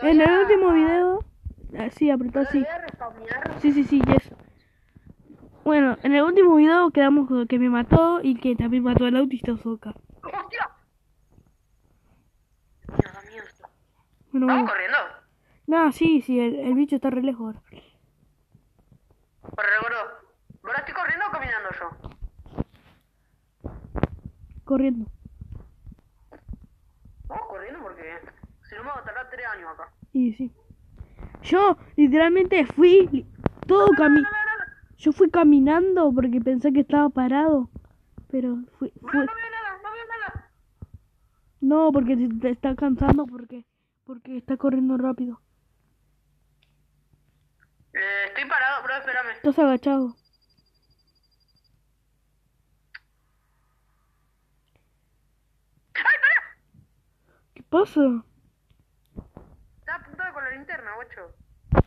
En el último video... Sí, apretó ¿Lo así. voy a respawnear? Sí, yes. Bueno, en el último video quedamos con que me mató y que también mató al autista Soca. ¡Hostia! Dios mío, esto. Bueno, ¿Vamos bueno. corriendo? No, sí, el bicho está re lejos ahora. Por recuerdo. ¿Ahora estoy corriendo o caminando yo? Corriendo. Vamos corriendo porque si no me va a tardar 3 años acá. Y sí. Yo literalmente fui Yo fui caminando porque pensé que estaba parado. Pero Bro, no veo nada, no veo nada. No, porque te está cansando porque está corriendo rápido. Estoy parado, bro, espérame. Estás agachado. ¡Ay, para! ¿Qué pasa? Está apuntado con la linterna, guacho.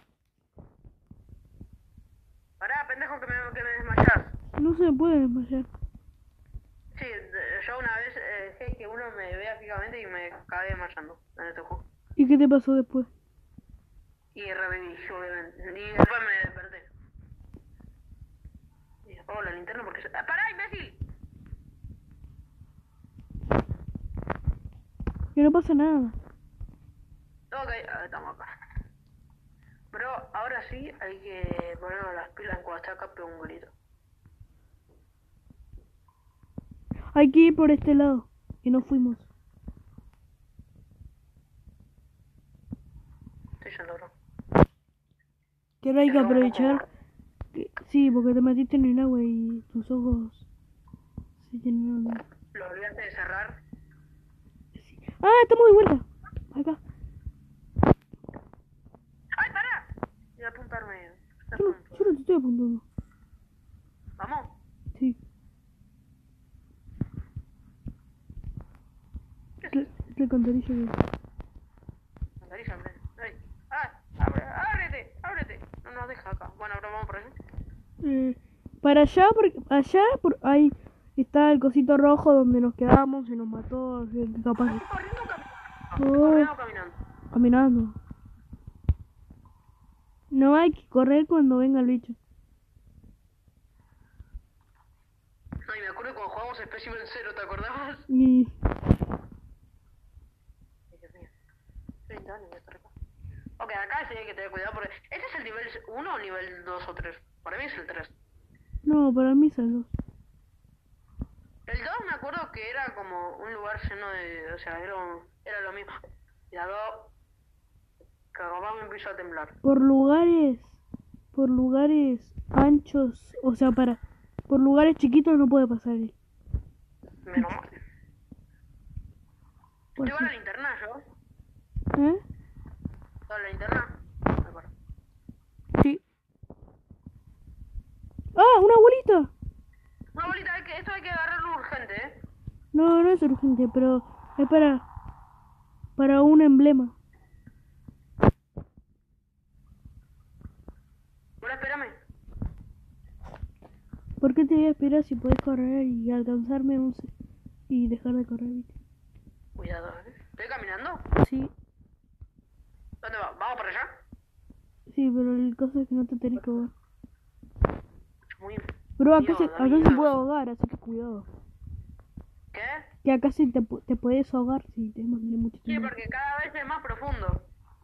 Pará, pendejo, que me desmayás. No se puede desmayar. Sí, yo una vez dejé que uno me vea fijamente y me acabé desmayando en este juego. ¿Y qué te pasó después? Y reviví, obviamente. Y después me desperté. Y apago la linterna porque... ¡Pará, imbécil! Que no pasa nada. Ok, estamos acá. Bro, ahora sí hay que ponernos las pilas en cuando esté acá, pego un grito. Hay que ir por este lado. Que no fuimos. Estoy yendo, bro. Que ahora hay que Pero vamos aprovechar. Sí, porque te metiste en el agua y tus ojos se llenaron. Lo olvidaste de cerrar. Ah, estamos de vuelta. Acá. ¡Ay, pará! Voy a apuntarme. Yo no te estoy apuntando. ¿Vamos? Sí. ¿Qué es? El alcantarillo que... Alcantarilla, hombre. ¡Ay! ¡Ah! ¡Ábrete! ¡Ábrete! No nos deja acá. Bueno, ahora vamos por allá. Para allá, por ahí está el cosito rojo donde nos quedamos y nos mató. Así que capaz. Estoy corriendo o caminando. Oh. Estoy corriendo o caminando. Caminando. No hay que correr cuando venga el bicho. Ay, me acuerdo cuando jugamos Specimen 0, ¿te acordabas? Y... Ay, Dios mío. 30 años de estar acá. Ok, acá sí hay que tener cuidado porque... ¿Este es el nivel 1 o nivel 2 o 3? Para mí es el 3. No, para mí son dos. El 2 me acuerdo que era como un lugar lleno de... O sea, era lo mismo. Y acá... Capaz me empezó a temblar. Por lugares anchos, o sea, por lugares chiquitos no puede pasar él. Menos mal. Pues Llevo la linterna yo. ¿Eh? ¿Toda la linterna? Me acuerdo. Sí. ¡Ah, una bolita! Una bolita, esto hay que agarrarlo urgente, ¿eh? No, no es urgente, pero es para un emblema. Bueno, espérame. ¿Por qué te voy a esperar si podés correr y alcanzarme y dejar de correr, ¿viste? Cuidado, ¿eh? ¿Estoy caminando? Sí, ¿Dónde va? ¿Vamos para allá? sí, pero el caso es que no te tenés que ahogar. Muy... Pero acá Miedo, acá se puede ahogar, así que cuidado. ¿Qué? Que acá sí te puedes ahogar si te mantiene mucho Sí, tiempo. porque cada vez es más profundo.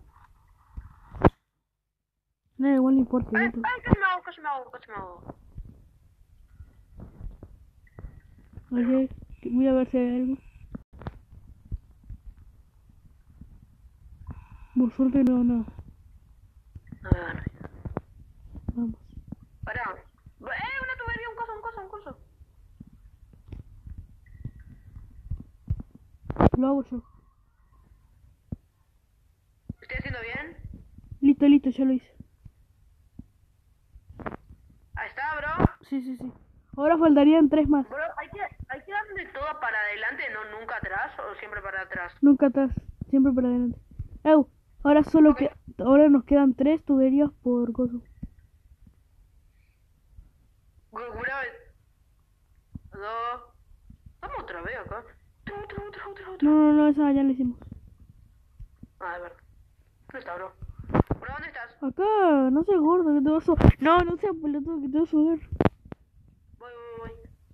No, igual no importa. Ay, ¿no? casi me hago, casi me hago, casi me hago. Oye, voy a ver si hay algo. Por suerte no veo nada. No veo a nadie. Vamos. Pará. Una tubería, un coso. Lo hago yo. ¿Estoy haciendo bien? Listo, ya lo hice. Ahí está, bro. Sí. Ahora faltarían 3 más. Bro, hay que darle todo para adelante, no nunca atrás o siempre para atrás. Nunca atrás, siempre para adelante. Ahora Ok. ahora nos quedan 3 tuberías por coso. Grave. 2. Vamos otra vez acá. Otra. No, esa ya la hicimos. Ah, de verdad. ¿Dónde está, bro? ¿Bro, dónde estás? Acá, no seas gordo, que te vas a... No, no seas pelotudo, que te vas a ver. Voy.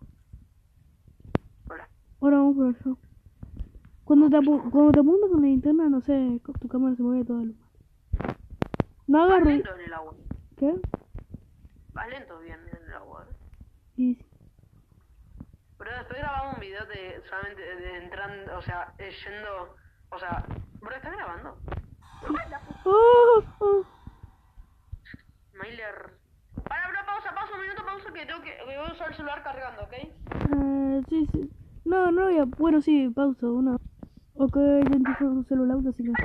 Hola. Ahora vamos por allá. Cuando te apuntas con la linterna, no sé, tu cámara se mueve toda la luz. No Vas agarro... lento en el agua. ¿Qué? Vas lento bien en el agua. Sí, sí. Bro, después grabamos un video de solamente de entrando, o sea, yendo, o sea, bro, ¿estás grabando? ¡Oh! ¡Oh! Mailer. Para, bro, pausa, un minuto, pausa, que tengo que voy a usar el celular cargando, ¿ok? Sí, sí. No, no había... Bueno, sí, pausa, una... Ok, yo empiezo a usar el auto, así que...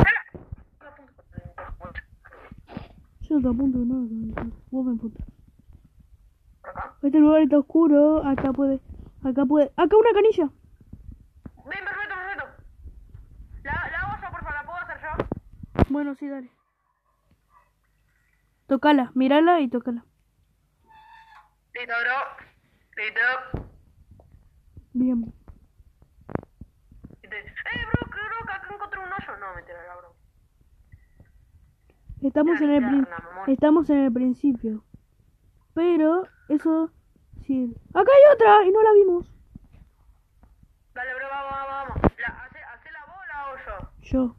Yo no te apunto de nada, vos me apuntas. Este lugar está oscuro, acá puede... ¡Acá una canilla! Bien, perfecto. La hago yo, por favor, ¿la puedo hacer yo? Bueno, sí, dale. Tócala, mírala y tócala. Listo, bro. Listo. Bien. Bro, creo que acá encontré un hoyo. No, mentira, bro. Estamos en el principio. Pero, eso... Sí. ¡Acá hay otra! Y no la vimos. Dale, bro, vamos. ¿Hace la bola o yo? Yo.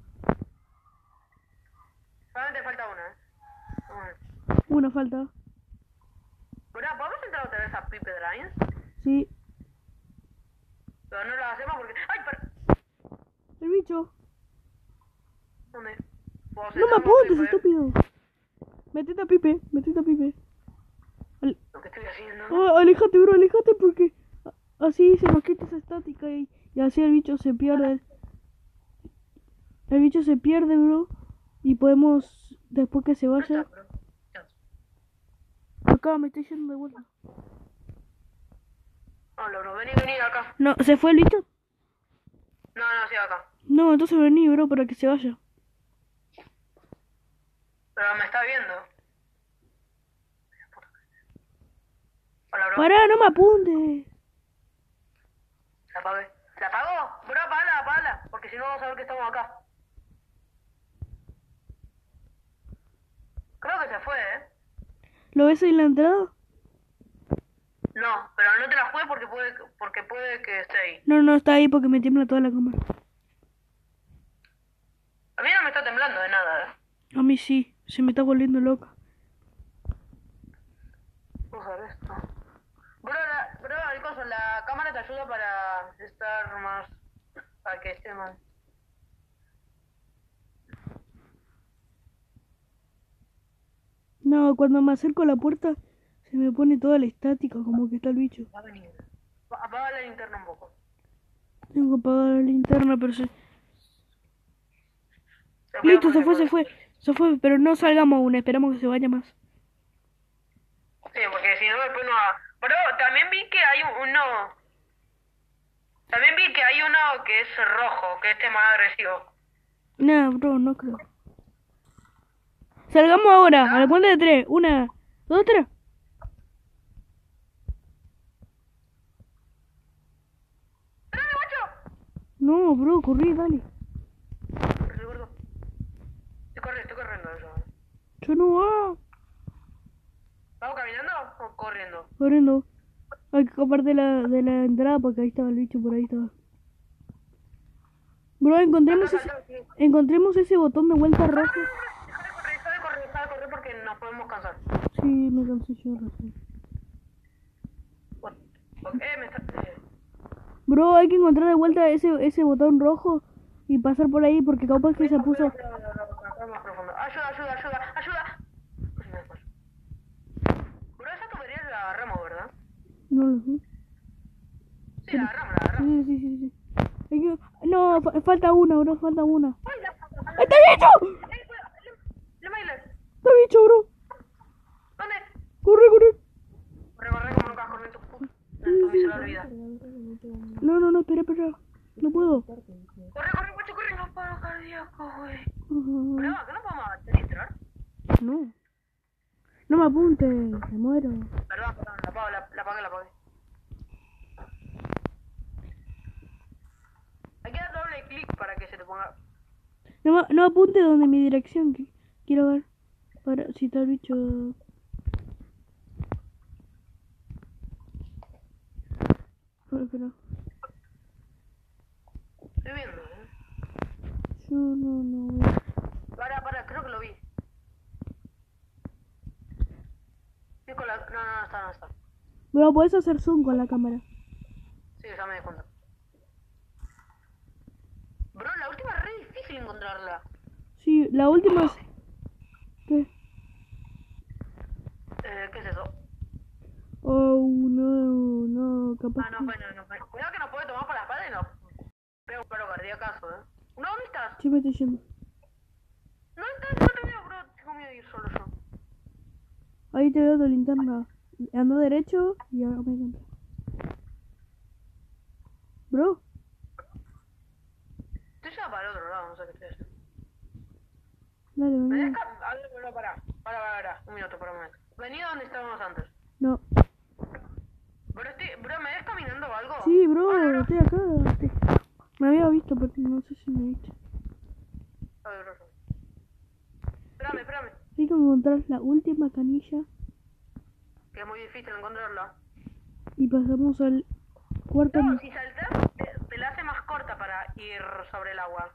Solamente falta una, Bueno. Una falta. Bro, ¿podemos entrar otra vez a Pipe Drains? Sí. Pero no lo hacemos porque... ¡Ay, El bicho. ¿Dónde? No me apuntes, estúpido. Metete a Pipe. Lo que estoy haciendo. Oh, aléjate, bro, aléjate porque así se nos quita esa estática y así el bicho se pierde. El bicho se pierde, bro. Y podemos, después que se vaya... Acá me estoy yendo de vuelta. Hola, bro, vení acá. No, ¿se fue el bicho? No, sí, acá. No, entonces vení, bro, para que se vaya. Pero me está viendo. Hola, bro. Pará, no me apuntes. La apagué. ¿La apagó? Bro, apagala. Porque si no vamos a ver que estamos acá. Creo que se fue, ¿Lo ves ahí en la entrada? No, pero no te la juegues porque puede que esté ahí. No, está ahí porque me tiembla toda la cámara. A mí no me está temblando de nada, A mí sí, se me está volviendo loca. Vamos a ver esto. Bro, la cámara te ayuda para estar más... Para que esté más... No, cuando me acerco a la puerta se me pone toda la estática, como que está el bicho. Va a venir. Apaga la linterna un poco. Tengo que apagar la linterna, pero se... Listo, se fue, pero no salgamos aún, esperamos que se vaya más. Sí, porque si no después no... Bro, también vi que hay uno... También vi que hay uno que es rojo, que este es más agresivo. No, bro, no creo. Salgamos ahora, a la cuenta de 3. 1, 2, 3. ¡Dale, macho! No, bro, corrí, dale. Corre, gordo. Estoy corriendo eso. Yo no, ¿Vamos caminando o corriendo? corriendo. Hay que escapar de la entrada porque ahí estaba el bicho, por ahí estaba. Bro, encontremos ese botón de vuelta rojo. Deja de correr porque nos podemos cansar. Sí, me cansé yo recién. Me está... Bro, hay que encontrar de vuelta ese botón rojo y pasar por ahí porque capaz que se puso... Ayuda. Bro, esa tubería la agarramos, ¿verdad? No lo sé. Sí, la agarramos. Sí. Hay que... No, falta una, bro, falta una. ¡Ay, ¡Está bicho! ¡Le Mailer! ¡Está bicho, bro! ¿Dónde? ¡Corre! Corre como nunca corre en tu puta. Se lo olvida. No, espera. No puedo. Corre, macho, corre. No paro cardíaco, güey. Bro, ¿qué no podemos entrar? No. No me apuntes, me muero. Perdón, la apagué. Hay que dar doble clic para que se te ponga... No apunte donde mi dirección, que quiero ver. Para si está el bicho. Espera. Estoy viendo, Yo no. Para, creo que lo vi. Sí, con la... No está. Bro, puedes hacer zoom con la cámara. Sí, ya me di cuenta. Bro, la última es re difícil encontrarla. Sí, la última es... ¿Qué? ¿Qué es eso? Oh, no, capaz. No fue. Cuidado que nos puede tomar por la espalda y nos pega un paro cardíaco, No, ¿dónde estás? Sí, me estoy yendo. No te veo, bro. Tengo miedo de ir solo yo. Ahí te veo tu linterna. Ando derecho y ahora me encontré. Bro, Estoy ya para el otro lado, no sé qué estoy haciendo. dale, ¿Me vení. dejas? A ver, bro, para. Un minuto. Vení a donde estábamos antes. No. Bro, ¿me ves caminando o algo? Sí, bro, Hola, estoy acá. Me había visto, pero no sé si me viste. A ver, bro. Espérame. Hay que encontrar la última canilla Que es muy difícil encontrarla. y pasamos al cuarto. No, si saltas, te la hace más corta para ir sobre el agua.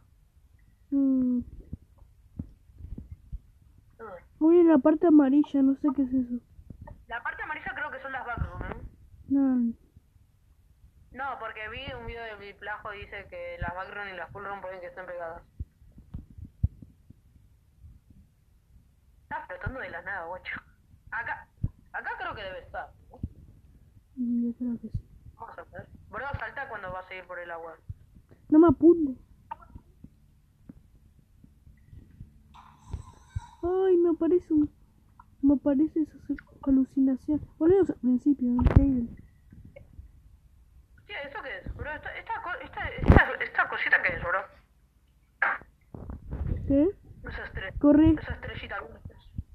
Voy en la parte amarilla, no sé qué es eso. La parte amarilla creo que son las backrooms, ¿eh? No. No, porque vi un video de Biplajo y dice que las backrooms y las fullrooms pueden que estén pegadas. Está flotando de la nada, guacho. Acá creo que debe estar. Yo creo que sí. Vamos a ver. Bro, salta cuando vas a ir por el agua. No me apunte. Ay, me aparece esa alucinación. Volvemos al principio, increíble. Sí, ¿eso qué es? Bro, esta cosita qué es, bro. ¿Qué? Corre. Corre. Esa estrellita, ¿dónde es?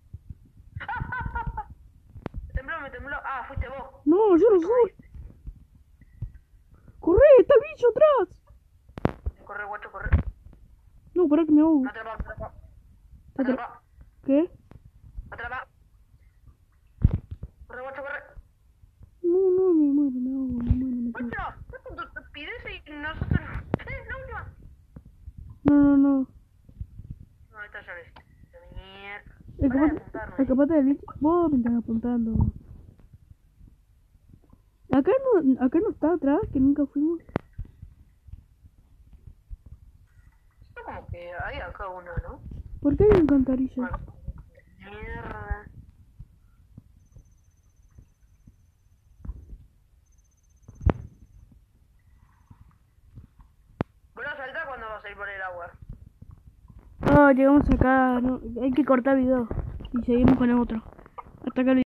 Me tembló. Ah, fuiste vos. No, yo no soy. ¡Corre! ¡Está el bicho atrás! Corre, guacho, corre. No, pará que me ahogo. Atrapa. ¿Qué? Atrapa. Corre, guacho, corre. No, me muero, me ahogo. Guacho, no con tu estupidez y nosotros... la última. No. No, esta ya ves. Mierda. Escapate del bicho. Vos me estás apuntando. Acá no está atrás, que nunca fuimos. Esto como que hay acá una, ¿no? ¿Por qué hay un cantarillo? Mierda. Bro, salta cuando vas a ir por el agua. Llegamos acá, no, hay que cortar video y seguimos con el otro. Hasta acá.